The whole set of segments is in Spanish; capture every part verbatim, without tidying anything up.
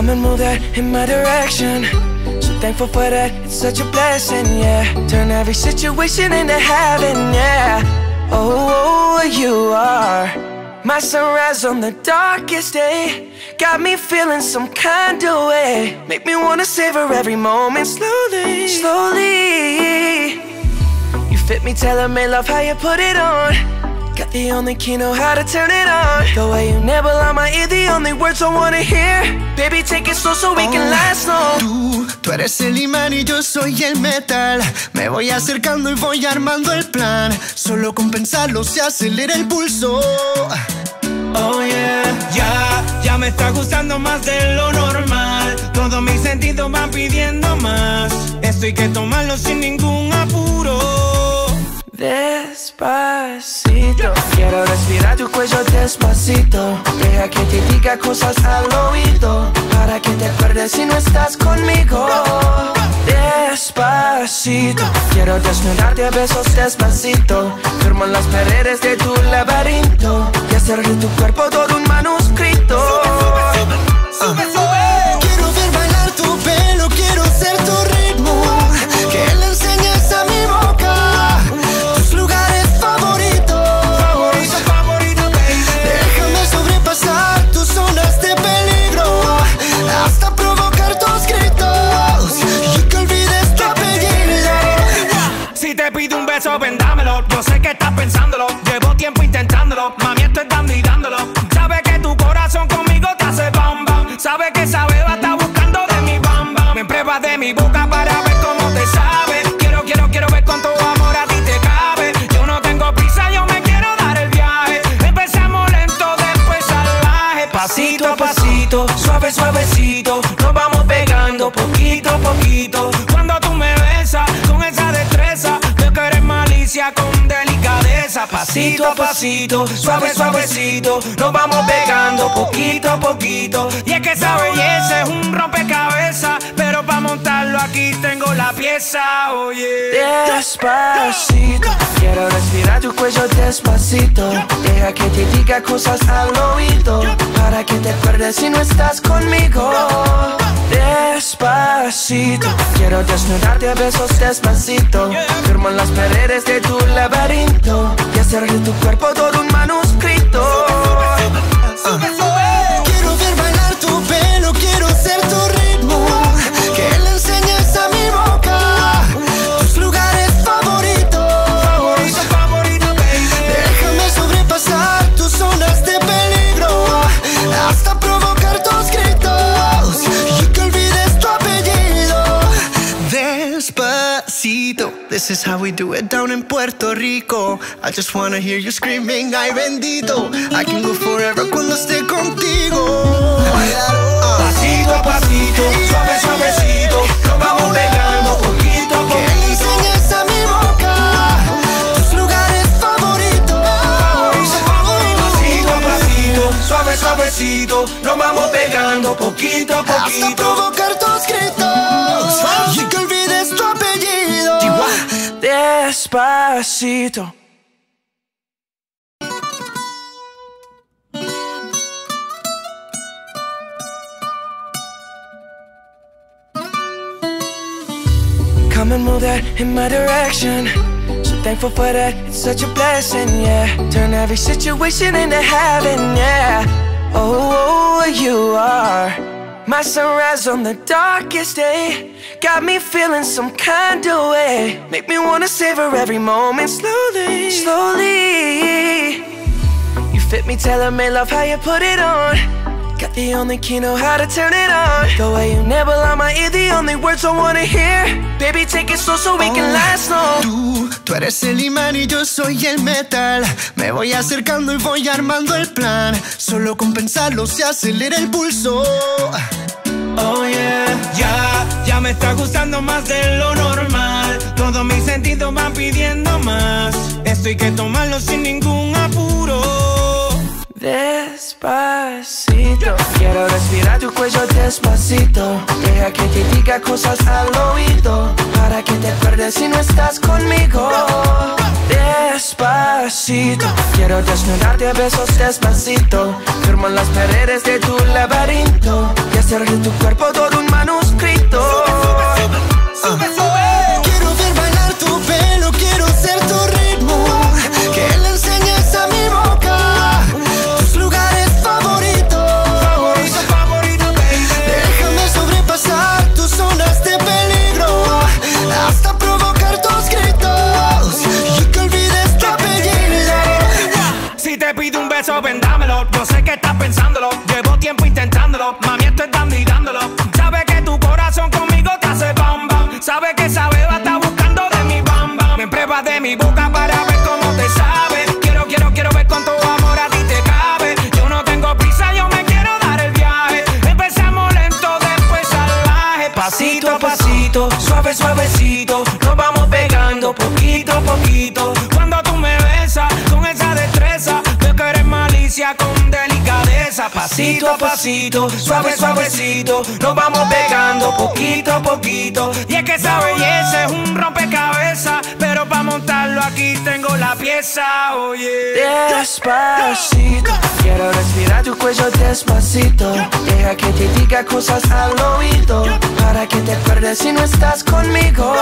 Come and move that in my direction. So thankful for that, it's such a blessing, yeah. Turn every situation into heaven, yeah. Oh, you are my sunrise on the darkest day. Got me feeling some kind of way. Make me wanna savor every moment slowly, slowly. You fit me, tailor-made, love how you put it on. Got the only key, know how to turn it on. The way you nibble on my ear, the only words I wanna hear. Baby, take it slow so we can last long. Tú, tú eres el imán y yo soy el metal. Me voy acercando y voy armando el plan. Solo con pensarlo se acelera el pulso. Oh yeah, ya, ya me está gustando más de lo normal. Todos mis sentidos van pidiendo más. Esto hay que tomarlo sin ningún apuro. Despacito, quiero respirar tu cuello despacito. Deja que te diga cosas al oído, para que te acuerdes si no estás conmigo. Despacito, quiero desnudarte a besos despacito. Firmo en las paredes de tu laberinto y hacer de tu cuerpo todo un manuscrito. Sube, sube, sube. Quiero ver bailar tu pelo, quiero ser tu ritmo. Que le enseñes a mi boca tus lugares favoritos. Favorito, favorito, baby. Déjame sobrepasar tus zonas de peligro, hasta provocar tus gritos y que olvides tu apellido. Si te pido un beso, ven dámelo. Yo sé que estás pensándolo, llevo tiempo intentándolo. Mami, estoy dando y dándolo. Sabes que tu corazón conmigo te hace bam bam. Sabes que esa beba está buscando de mi bam bam. Me pruebas de mi boca para ver cómo te sabe. Quiero, quiero, quiero ver cuánto amor a ti te cabe. Yo no tengo prisa, yo me quiero dar el viaje. Empezamos lento, después salvaje. Pasito a pasito, suave, suavecito. Nos vamos pegando poquito a poquito. Cuando tú me besas con esa destreza, veo que eres malicia con delicadeza. Pasito a pasito, suave, suavecito. Nos vamos pegando poquito a poquito. Y es que esa belleza es un rompecabezas, pero para montarlo aquí tengo la pieza, oye. Despacito, quiero respirar tu cuello despacito. Deja que te diga cosas al oído, para que te acuerdes si no estás conmigo. Despacito, quiero desnudarte a besos despacito. Firmo en las paredes de tu laberinto y hacer de tu cuerpo todo un manuscrito. Sube, sube. Quiero ver bailar tu pelo, quiero ser tu ritmo. Que le enseñes a mi boca tus lugares favoritos. Favorito, favorito, baby. Déjame sobrepasar tus zonas de peligro, hasta provocar tus gritos y que olvides tu apellido. Despacito, this is how we do it down in Puerto Rico. I just wanna hear you screaming, ay bendito. I can go forever cuando esté contigo. Pasito a pasito, suave, suavecito. Nos vamos pegando poquito a Que le poquito. enseñes a mi boca tus lugares favoritos. Pasito a pasito, suave, suavecito. Nos vamos pegando poquito a Hasta poquito. provocar tus gritos y que olvides tu apellido. Despacito. Come and move that in my direction. So thankful for that, it's such a blessing, yeah. Turn every situation into heaven, yeah. Oh, you are my sunrise on the darkest day. Got me feeling some kind of way. Make me wanna savor every moment slowly, slowly. You fit me, tailor-made, love how you put it on. Got the only key, know how to turn it on. The way you nibble on my ear, the only words I wanna hear. Baby, take it slow so we can last long. Tú, tú eres el imán y yo soy el metal. Me voy acercando y voy armando el plan. Solo con pensarlo se acelera el pulso. Oh yeah, ya, ya me está gustando más de lo normal. Todos mis sentidos van pidiendo más. Esto hay que tomarlo sin ningún apuro. Despacito, quiero respirar tu cuello despacito. Deja que te diga cosas al oído, para que te acuerdes si no estás conmigo. Despacito. Despacito, quiero desnudarte a besos despacito. Firmo las paredes de tu laberinto y hacer de tu cuerpo todo un manuscrito. Sube, sube, sube. Quiero ver bailar tu pelo, quiero ser tu ritmo. Que le enseñes a mi boca tus lugares favoritos. Favorito, favorito, baby. Déjame sobrepasar tus zonas de peligro hasta provocar tus gritos y que olvides tu apellido. Si te pido un beso, ven dámelo. Yo sé que estás pensándolo, llevo tiempo intentándolo. Mami, estoy dando y dándolo. Sabes que tu corazón conmigo te hace bam bam. Sabes que esa beba está buscando de mi bam bam. Me pruebas de mi boca para ver cómo te sabe. Quiero, quiero, quiero ver cuánto amor a ti te cabe. Yo no tengo prisa, yo me quiero dar el viaje. Empezamos lento, después salvaje. Pasito a pasito, suave, suavecito. Nos vamos pegando poquito a poquito. Cuando tú me besas con esa destreza, veo que eres malicia con delicadeza. Pasito a pasito, suave, suavecito. Nos vamos pegando poquito a poquito. Y es que esa belleza es un rompecabezas, pero para montarlo aquí tengo la pieza, oye. Despacito, quiero respirar tu cuello despacito. Deja que te diga cosas al oído para que te acuerdes si no estás conmigo.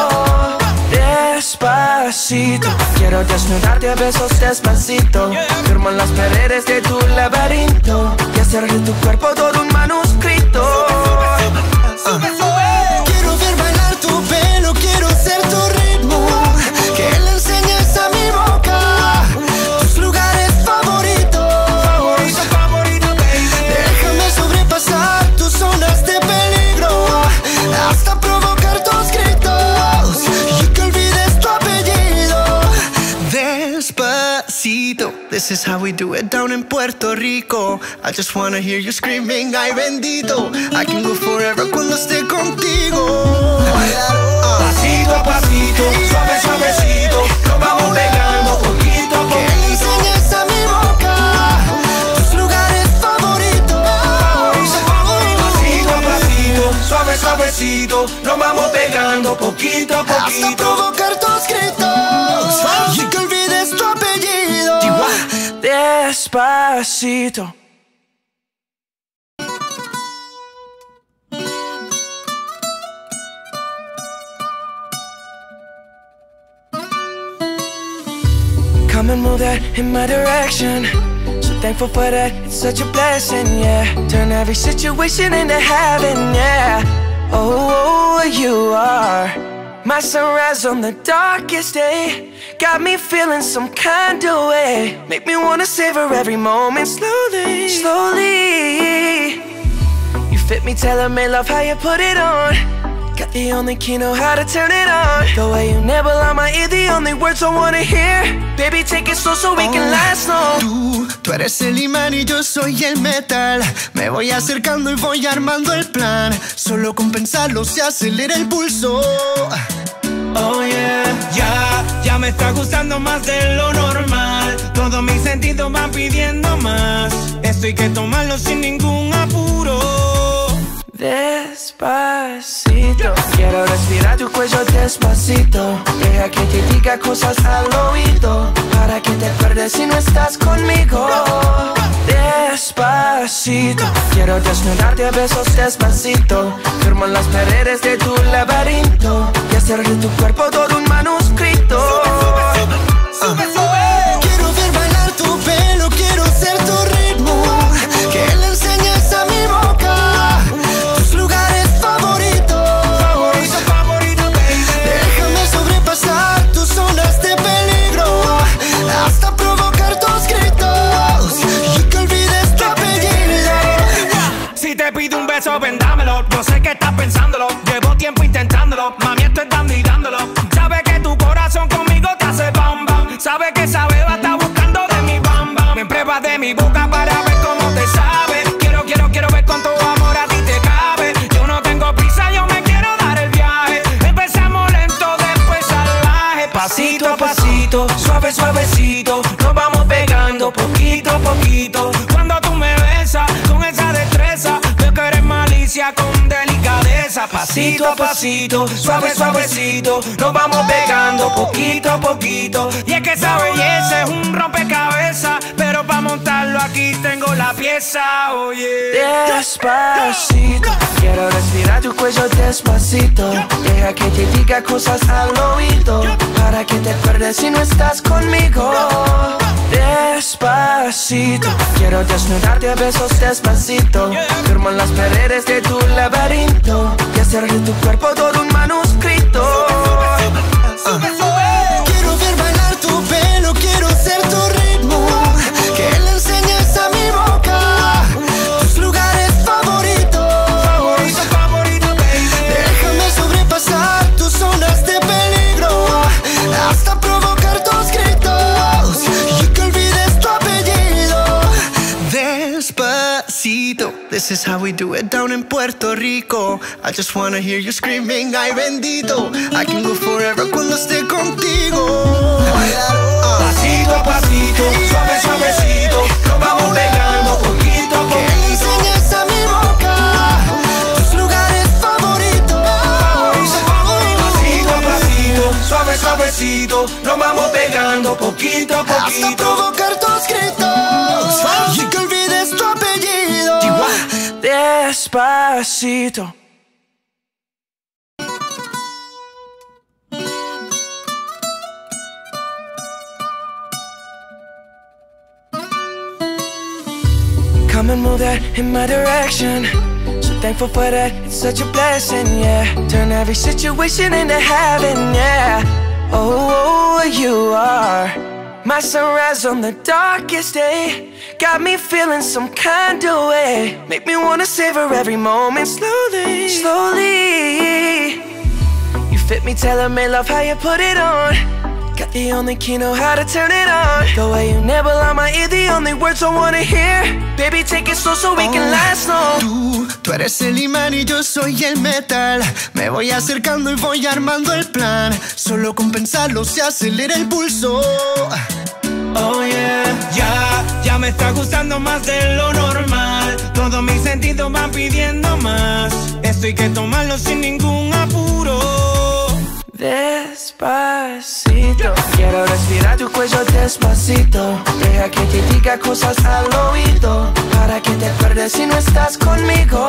Despacito, quiero desnudarte a besos despacito. Firmo las paredes de tu laberinto y hacer de tu cuerpo todo un manuscrito. Sube, sube. Quiero ver bailar tu pelo, quiero ser tu ritmo. Que le enseñes a mi boca tus lugares favoritos. Favorito, favorito, baby. Déjame sobrepasar tus zonas de peligro hasta provocar tus gritos y que olvides tu apellido. Despacito, this is how we do it down in Puerto Rico. I just wanna hear you screaming, ay bendito. I can go forever cuando esté contigo. Pasito a pasito, suave, suavecito. Nos vamos pegando poquito a Que le poquito. enseñes a mi boca tus lugares favoritos. Pasito a pasito, suave, suavecito. Nos vamos pegando poquito a Hasta poquito. provocar tus gritos y que olvides tu apellido. Despacito. Come and move that in my direction. So thankful for that, it's such a blessing, yeah. Turn every situation into heaven, yeah. Oh, you are my sunrise on the darkest day. Got me feeling some kind of way. Make me wanna savor every moment slowly, slowly. You fit me, tailor-made, love how you put it on. Got the only key, know how to turn it on. The way you never lie my ear, the only words I wanna hear. Baby, take it slow so we can last long. Tú, tú eres el imán y yo soy el metal. Me voy acercando y voy armando el plan. Solo con pensarlo se acelera el pulso. Oh yeah, ya, ya me está gustando más de lo normal. Todos mis sentidos van pidiendo más. Esto hay que tomarlo sin ningún apuro. Despacito, quiero respirar tu cuello despacito. Deja que te diga cosas al oído para que te acuerdes si no estás conmigo. Despacito, quiero desnudarte a besos despacito. Firmo las paredes de tu laberinto y hacer de tu cuerpo todo un manuscrito. Sube, sube. Quiero ver bailar tu pelo, quiero ser tu ritmo. Que le enseñes a mi boca tus lugares favoritos. Favorito, favorito, baby. Déjame sobrepasar tus zonas de peligro hasta provocar tus gritos y que olvides tu apellido. Si te pido un beso, ven dámelo. Yo sé que estás pensándolo, llevo tiempo intentándolo. Mami, estoy dando y dándolo. Sabes que tu corazón conmigo te hace bam bam. Sabes que esa beba está buscando de mi bam bam. Me pruebas de mi boca para ver cómo te sabe. Quiero, quiero, quiero ver cuánto amor a ti te cabe. Yo no tengo prisa, yo me quiero dar el viaje. Empezamos lento, después salvaje. Pasito a pasito, suave, suavecito. Nos vamos pegando poquito a poquito. Cuando tú me besas con esa destreza, veo que eres malicia con delicadeza. Pasito a pasito, suave suavecito, nos vamos pegando poquito a poquito. Y es que esa belleza es un rompecabezas, pero para montarlo aquí tengo la pieza, oye. Despacito, quiero respirar tu cuello despacito. Deja que te diga cosas al oído, para que te acuerdes si no estás conmigo. Despacito, quiero desnudarte a besos despacito. Firmo en las paredes de tu laberinto y hacer de tu cuerpo todo un manuscrito. Uh. Quiero ver bailar tu pelo, quiero ser tu ritmo, que le enseñes a mi boca tus lugares favoritos. Favorito, favorito, baby. Déjame sobrepasar tus zonas de peligro, hasta provocar tus gritos y que olvides tu apellido. Despacito, this is how we do it down in Puerto Rico. I just wanna hear you screaming, ay bendito. I can go forever cuando esté contigo. Pasito a pasito, suave suavecito, nos vamos pegando poquito a Que le poquito. enseñes a mi boca tus lugares favoritos. Pasito a pasito, suave suavecito, nos vamos pegando poquito a Hasta poquito. provocar tus gritos y que olvides tu apellido. Despacito. Come and move that in my direction. So thankful for that, it's such a blessing, yeah. Turn every situation into heaven, yeah. Oh, you are my sunrise on the darkest day. Got me feeling some kind of way. Make me wanna savor every moment slowly, slowly. You fit me, tailor-made, love how you put it on. Got the only key, know how to turn it on. The way you never lie my ear, the only words I wanna hear. Baby, take it slow so we can last long. Tú, tú eres el imán y yo soy el metal. Me voy acercando y voy armando el plan. Solo con pensarlo se acelera el pulso. Oh yeah, ya, ya me está gustando más de lo normal. Todos mis sentidos van pidiendo más. Esto hay que tomarlo sin ningún apuro. Despacito, quiero respirar tu cuello despacito. Deja que te diga cosas al oído, para que te acuerdes si no estás conmigo.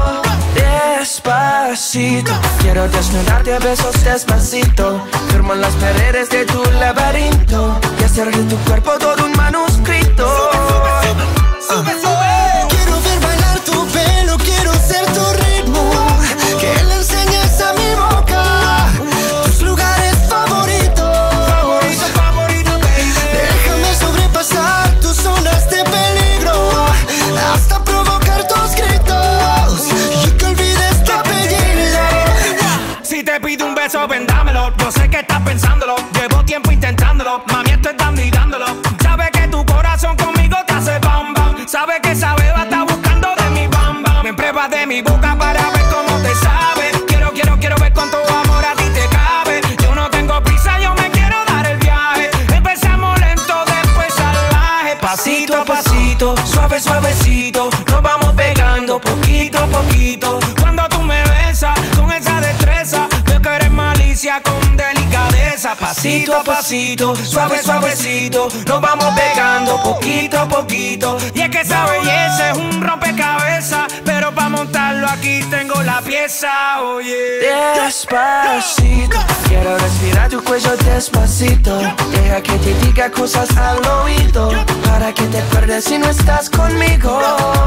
Despacito, quiero desnudarte a besos despacito. Firmo en las paredes de tu laberinto y hacer de tu cuerpo todo un manuscrito. Uh. Quiero ver bailar tu pelo, quiero ser tu ritmo, que le enseñes a mi boca tus lugares favoritos. Favorito, favorito, baby. Déjame sobrepasar tus zonas de peligro, hasta provocar tus gritos y que olvides tu apellido. Si te pido un beso, ven dámelo. Yo sé que estás pensándolo, llevo tiempo intentándolo. Mami, esto es dando y dándolo. Sabes que tu corazón conmigo te hace bam bam. Sabes que esa beba está buscando de mi bam bam. Me pruebas de mi boca para ver cómo te sabe. Quiero, quiero, quiero ver cuánto amor a ti te cabe. Yo no tengo prisa, yo me quiero dar el viaje. Empezamos lento, después salvaje. Pasito a pasito, suave suavecito, nos vamos pegando poquito a poquito. Cuando tú me besas con esa destreza, veo que eres malicia con delicadeza. Pasito a pasito, suave suavecito, nos vamos pegando poquito a poquito. Y es que esa belleza es un rompecabezas, pero para montarlo aquí tengo la pieza, oye. Despacito, quiero respirar tu cuello despacito. Deja que te diga cosas al oído, para que te acuerdes si no estás conmigo.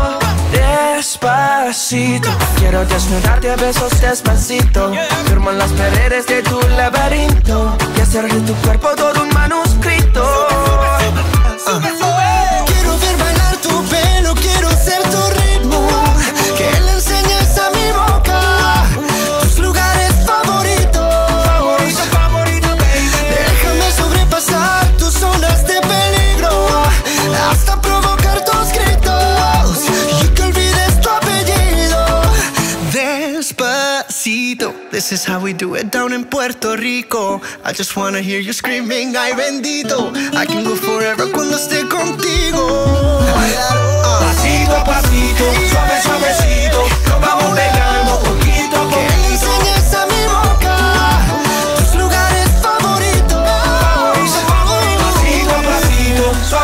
Despacito, quiero desnudarte a besos despacito. Firmo en las paredes de tu laberinto y hacer de tu cuerpo todo un manuscrito. Uh. Quiero ver bailar tu pelo, quiero ser tu ritmo, que le enseñes a mi boca tus lugares favoritos. Favorito, favorito, baby. Déjame sobrepasar tus zonas de peligro, hasta provocar tus gritos y que olvides tu apellido. Despacito, this is how we do it down in Puerto Rico. I just wanna hear you screaming, ay bendito. I can go forever cuando esté contigo. Pasito a pasito, suave suavecito, nos vamos pegando poquito a Que le poquito.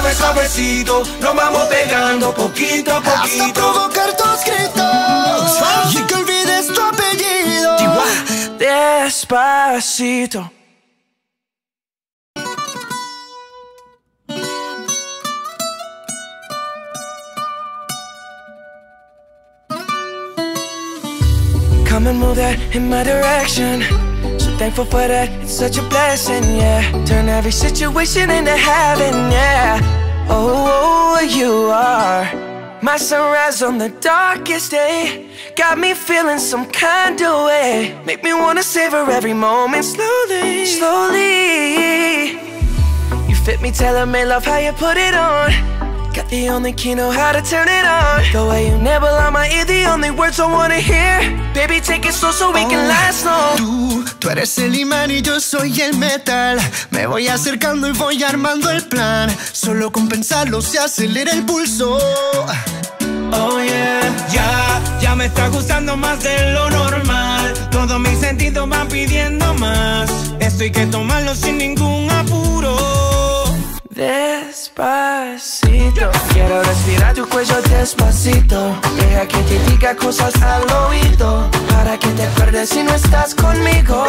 suave, suavecito, nos vamos pegando poquito a poquito. Hasta provocar tus gritos y que olvides tu apellido. Despacito. Come and move that in my direction. So thankful for that, it's such a blessing, yeah. Turn every situation into heaven, yeah. Oh, you are my sunrise on the darkest day. Got me feeling some kind of way. Make me wanna savor every moment slowly, slowly. You fit me, tailor-made, love how you put it on. Got the only key, know how to turn it on. The way you nibble on my ear, the only words I wanna hear. Baby, take it slow so we can last long. Tú, tú eres el imán y yo soy el metal. Me voy acercando y voy armando el plan. Solo con pensarlo se acelera el pulso. Oh yeah, ya, ya me está gustando más de lo normal. Todos mis sentidos van pidiendo más. Esto hay que tomarlo sin ningún apuro. Despacito, quiero respirar tu cuello despacito. Deja que te diga cosas al oído, para que te acuerdes si no estás conmigo.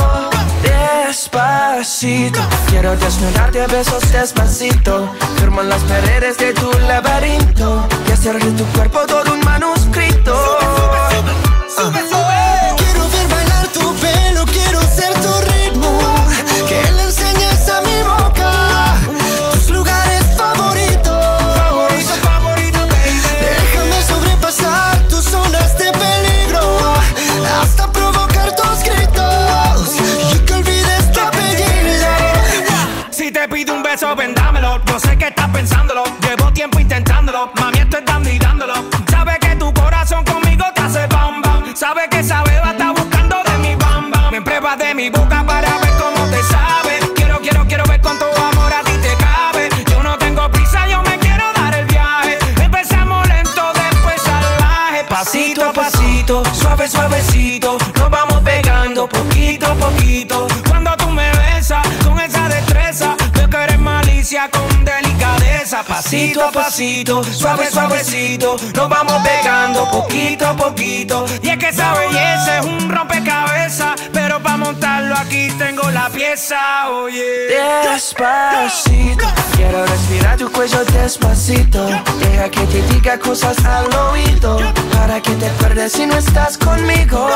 Despacito, quiero desnudarte a besos despacito. Firmo en las paredes de tu laberinto y hacer de tu cuerpo todo un manuscrito. Sube, sube, sube. Quiero ver bailar tu pelo, quiero ser tu ritmo. Que le enseñes a mi boca tus lugares favoritos. Favorito, favorito, baby. Déjame sobrepasar tus zonas de peligro, hasta provocar tus gritos y que olvides tu apellido. Si te pido un beso, ven dámelo. Yo sé que estás pensándolo, llevo tiempo intentándolo. Mami, esto es dando y dándolo. Sabes que tu corazón conmigo te hace bam bam. Sabes que esa beba está buscando de mi bam bam. Me pruebas de mi boca para ver cómo te sabe. Quiero, quiero, quiero ver cuánto amor a ti te cabe. Yo no tengo prisa, yo me quiero dar el viaje. Empezamos lento, después salvaje. Pasito a pasito, suave, suavecito, nos vamos pegando poquito a poquito. Cuando tú me besas con esa destreza, veo que eres malicia con delicadeza. Pasito a pasito, suave, suavecito, nos vamos pegando poquito a poquito. Y es que esa belleza es un rompecabezas, pero para montarlo aquí tengo la pieza, oye. Despacito, quiero respirar tu cuello despacito. Deja que te diga cosas al oído, para que te acuerdes si no estás conmigo.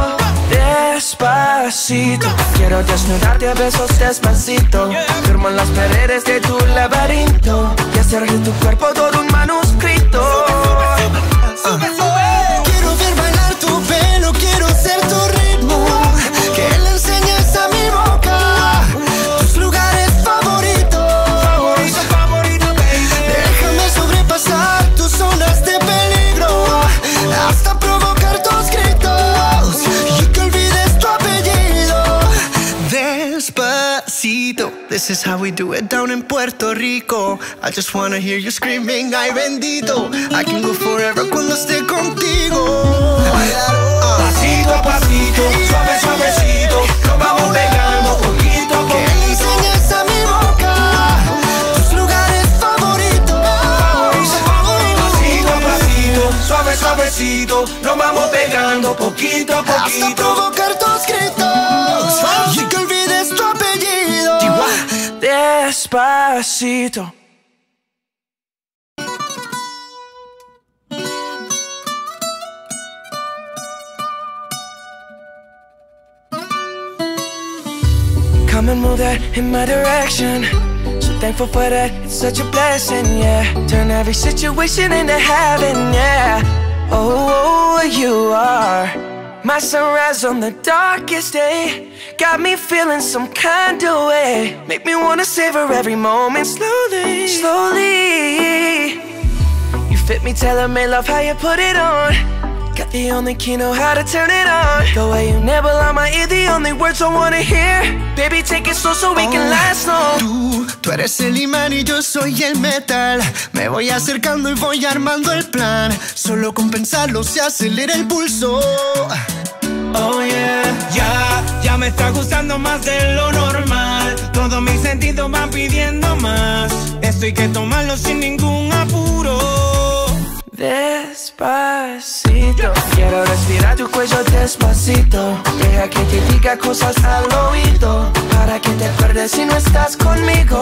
Despacito, quiero desnudarte a besos despacito. Firmo en las paredes de tu laberinto y hacer de tu cuerpo todo un manuscrito. Sube, sube. Quiero ver bailar tu pelo, quiero ser tu ritmo. Que le enseñes a mi boca tus lugares favoritos. Favorito, favorito, baby. Déjame sobrepasar tus zonas de peligro, hasta provocar tus gritos y que olvides tu apellido. Despacito, this is how we do it down in Puerto Rico. I just wanna hear you screaming, ay bendito. I can go forever cuando esté contigo. Pasito a pasito, suave, suavecito, nos vamos pegando poquito a Que le poquito. enseñes a mi boca tus lugares favoritos. Pasito a pasito, suave, suavecito, nos vamos pegando poquito a Hasta poquito. provocar tus gritos y que olvides tu apellido. Despacito. Come and move that in my direction. So thankful for that, it's such a blessing, yeah. Turn every situation into heaven, yeah. Oh, you are my sunrise on the darkest day. Got me feeling some kind of way. Make me wanna savor every moment slowly, slowly. You fit me, tailor-made, love how you put it on. Got the only key, know how to turn it on. The way you nibble on my ear, the only words I wanna hear. Baby, take it slow so we can last long. Tú, tú eres el imán y yo soy el metal. Me voy acercando y voy armando el plan. Solo con pensarlo se acelera el pulso. Oh yeah, ya, ya me está gustando más de lo normal. Todos mis sentidos van pidiendo más. Esto Esto hay que tomarlo sin ningún apuro. Despacito, quiero respirar tu cuello despacito. Deja que te diga cosas al oído, para que te acuerdes si no estás conmigo.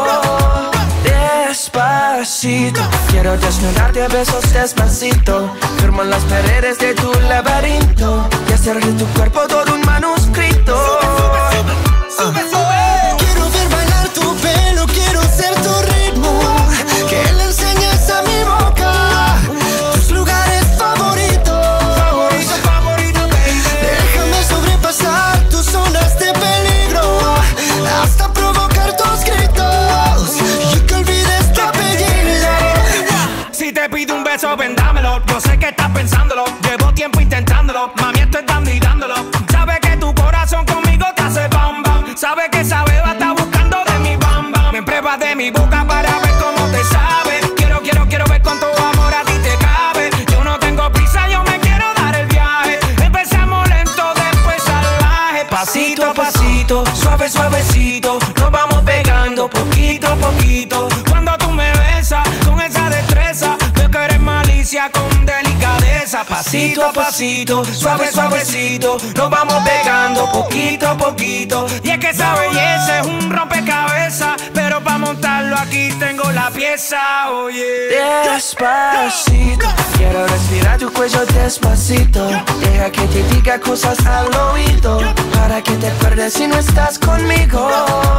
Despacito, quiero desnudarte a besos despacito. Firmo las paredes de tu laberinto y hacer de tu cuerpo todo un manuscrito. Sube, sube, sube. Quiero ver bailar tu pelo, quiero ser tu ritmo, que le enseñes a mi boca tus lugares favoritos. Favorito, favorito, baby. Déjame sobrepasar tus zonas de peligro, hasta provocar tus gritos y que olvides tu apellido. Si te pido un beso, ven dámelo. Yo sé que estás pensándolo, llevo tiempo intentándolo. Mami, estoy dando y dándolo. Sabes que tu corazón conmigo te hace bam bam. Sabes que esa beba está buscando de mi bam bam. Me pruebas de mi boca para ver cómo te sabe. Quiero, quiero, quiero ver cuánto amor a ti te cabe. Yo no tengo prisa, yo me quiero dar el viaje. Empezamos lento, después salvaje. Pasito a pasito, suave, suavecito. Nos vamos pegando poquito a poquito. Cuando tú me besas con esa destreza, veo que eres malicia con delicadeza. Pasito a pasito, suave, suavecito. Nos vamos pegando poquito a poquito. Y es que esa belleza es un rompecabezas, pero para montarlo aquí tengo la pieza, oye. Despacito, quiero respirar tu cuello despacito. Deja que te diga cosas al oído, para que te acuerdes si no estás conmigo.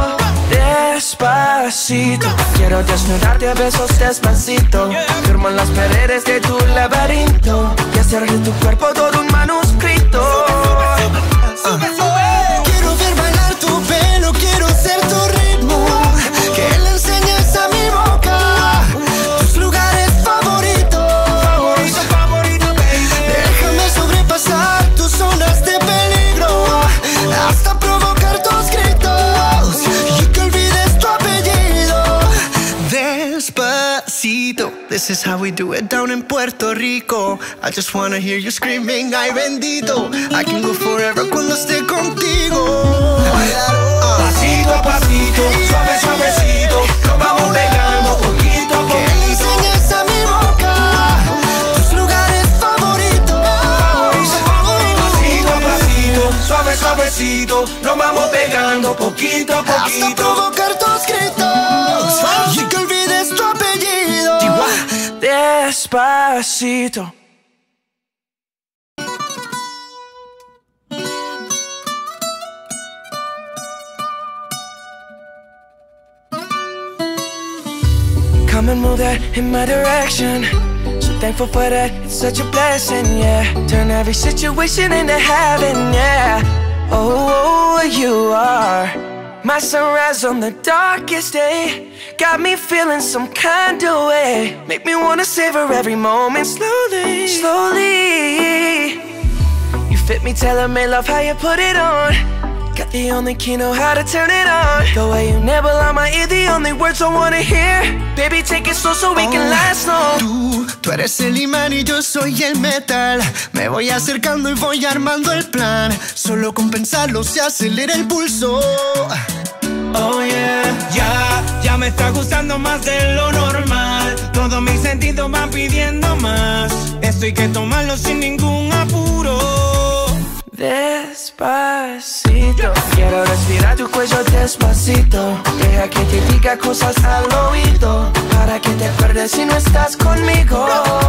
Despacito, quiero desnudarte a besos despacito. Firmo las paredes de tu laberinto y hacer de tu cuerpo todo un manuscrito. Sube, sube. Quiero ver bailar tu pelo, quiero ser tu ritmo, que le enseñes a mi boca tus lugares favoritos. Favorito, favorito, baby. Déjame sobrepasar tus zonas de peligro, hasta provocar tus gritos y que olvides tu apellido. Despacito, this is how we do it down in Puerto Rico. I just wanna hear you screaming, ay bendito. I can go forever cuando esté contigo. Pasito a pasito, suave, suavecito. Nos vamos pegando poquito a Que le poquito. enseñes a mi boca tus lugares favoritos. Pasito a pasito, suave, suavecito. Nos vamos pegando poquito a Hasta poquito. provocar tus gritos y que olvides tu apellido. Despacito. Come and move that in my direction. So thankful for that, it's such a blessing, yeah. Turn every situation into heaven, yeah. Oh, you are my sunrise on the darkest day. Got me feeling some kind of way. Make me wanna savor every moment slowly, slowly. You fit me, tailor-made, love how you put it on. Got the only key, know how to turn it on. The way you never lie my ear, the only words I wanna hear. Baby, take it slow so we can last long. Tú, tú eres el imán y yo soy el metal. Me voy acercando y voy armando el plan. Solo con pensarlo se acelera el pulso. Oh yeah, ya, ya me está gustando más de lo normal. Todos mis sentidos van pidiendo más. Esto hay que tomarlo sin ningún apuro. Despacito, quiero respirar tu cuello despacito. Deja que te diga cosas al oído, para que te acuerdes si no estás conmigo.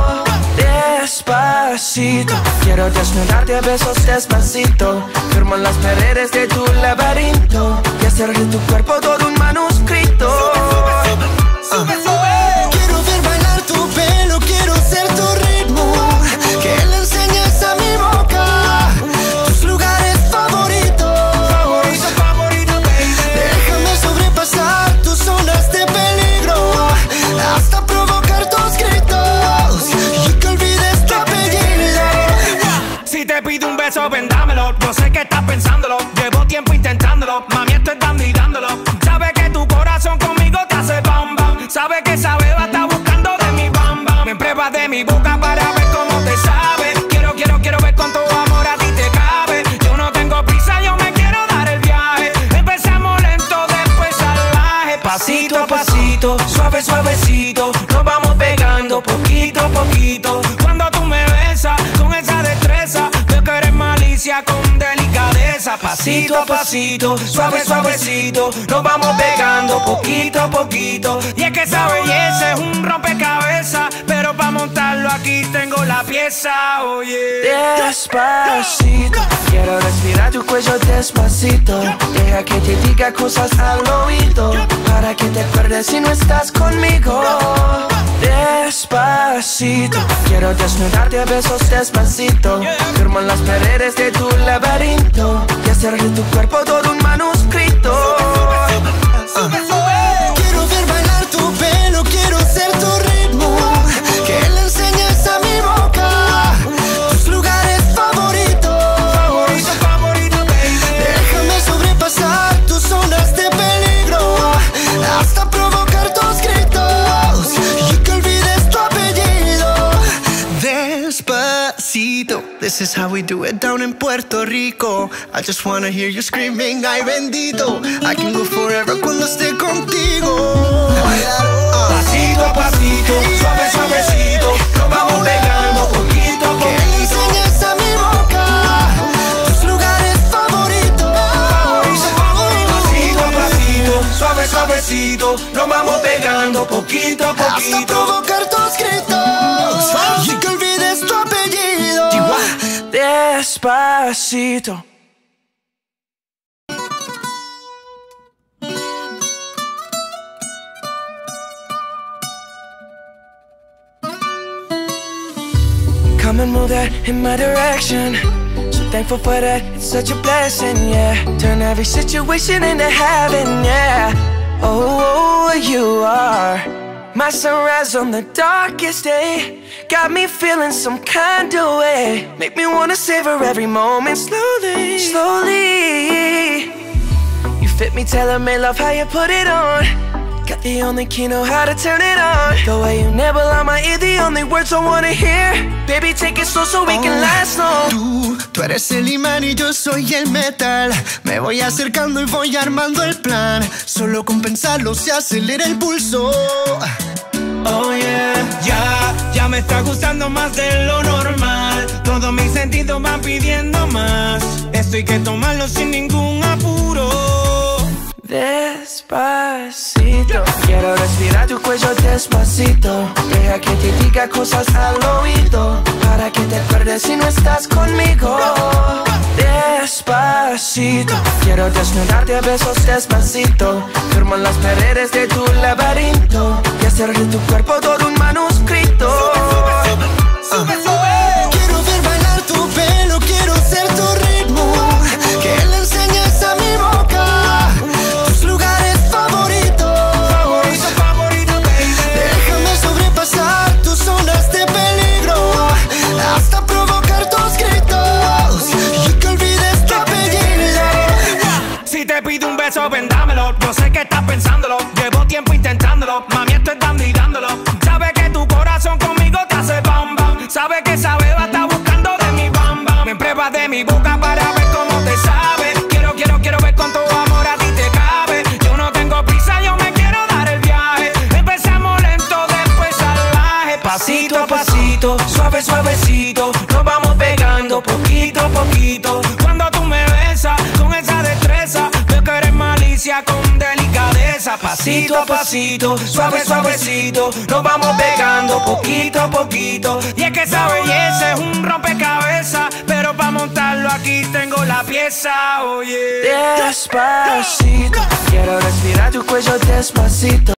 Despacito, quiero desnudarte a besos despacito. Firmo las paredes de tu laberinto y hacer de tu cuerpo todo un manuscrito. Sube, sube. Quiero ver bailar tu pelo, quiero ser tu ritmo, que le enseñes a mi boca tus lugares favoritos. Favorito, favorito, baby. Déjame sobrepasar tus zonas de peligro, hasta provocar tus gritos y que olvides tu apellido. Si te pido un beso, ven dámelo. Yo sé que estás pensándolo, llevo tiempo intentándolo. Mami, estoy dando y dándolo. Sabes que tu corazón conmigo te hace bam bam. Sabes que esa beba está buscando de mi bam bam. Me pruebas de mi boca para ver cómo te sabe. Quiero, quiero, quiero ver cuánto amor a ti te cabe. Yo no tengo prisa, yo me quiero dar el viaje. Empezamos lento, después salvaje. Pasito a pasito, suave, suavecito, nos vamos pegando poquito a poquito. Cuando tú me besas con esa destreza, veo que eres malicia con delicadeza. Pasito a pasito, suave, suavecito, nos vamos pegando poquito a poquito. Y es que esa belleza es un rompecabezas, pero para montarlo aquí tengo la pieza, oye. Despacito, quiero respirar tu cuello despacito. Deja que te diga cosas al oído, para que te acuerdes si no estás conmigo. Despacito, quiero desnudarte a besos despacito. Firmo en las paredes de tu laberinto y hacer de tu cuerpo todo un manuscrito. Uh. Quiero ver bailar tu pelo, quiero ser tu ritmo, que le enseñes a mi boca tus lugares favoritos. Favorito, favorito, baby. Déjame sobrepasar tus zonas de peligro, hasta provocar tus gritos y que olvides tu apellido. Despacito, this is how we do it down in Puerto Rico. I just wanna hear you screaming, ay bendito. I can go forever cuando esté contigo. Pasito a pasito, suave, suavecito, nos vamos pegando poquito a Que le poquito. enseñes a mi boca tus lugares favoritos. Pasito a pasito, suave, suavecito, nos vamos pegando poquito a Hasta poquito. provocar tus gritos y que olvides tu apellido. Despacito. Come and move that in my direction. So thankful for that, it's such a blessing, yeah. Turn every situation into heaven, yeah. Oh, you are my sunrise on the darkest day. Got me feeling some kind of way. Make me wanna savor every moment slowly, slowly. You fit me, tailor-made, love how you put it on. Got the only key, know how to turn it on. The way you never lie my ear, the only words I wanna hear. Baby, take it slow so we can last long. Tú, tú eres el imán y yo soy el metal. Me voy acercando y voy armando el plan. Solo con pensarlo se acelera el pulso. Oh yeah, ya, ya me está gustando más de lo normal. Todos mis sentidos van pidiendo más. Esto hay que tomarlo sin ningún apuro. Despacito, quiero respirar tu cuello despacito. Deja que te diga cosas al oído, para que te acuerdes si no estás conmigo. Despacito, quiero desnudarte a besos despacito. Firmo en las paredes de tu laberinto y hacer de tu cuerpo todo un manuscrito. Uh. Quiero ver bailar tu pelo, quiero ser tu ritmo, que le enseñes a mi boca tus lugares favoritos. Favorito, favorito, baby. Déjame sobrepasar tus zonas de peligro, hasta provocar tus gritos y que olvides tu apellido. Si te pido un beso, ven dámelo. Yo sé que estás pensándolo, llevo tiempo intentándolo. Mami, esto es dando y dándolo. Sabes que tu corazón conmigo te hace bam bam. Sabes que esa beba está buscando de mi bam bam. Me pruebas de mi boca para ver cómo te sabe. Quiero, quiero, quiero ver cuánto amor a ti te cabe. Yo no tengo prisa, yo me quiero dar el viaje. Empezamos lento, después salvaje. Pasito a pasito, suave, suavecito, nos vamos pegando poquito a poquito. Cuando tú me besas con esa destreza, veo que eres malicia con delicadeza. Pasito a pasito, suave, suavecito, nos vamos pegando poquito a poquito. Y es que esa belleza es un rompecabezas, pero para montarlo aquí tengo la pieza, oye. Despacito, quiero respirar tu cuello despacito.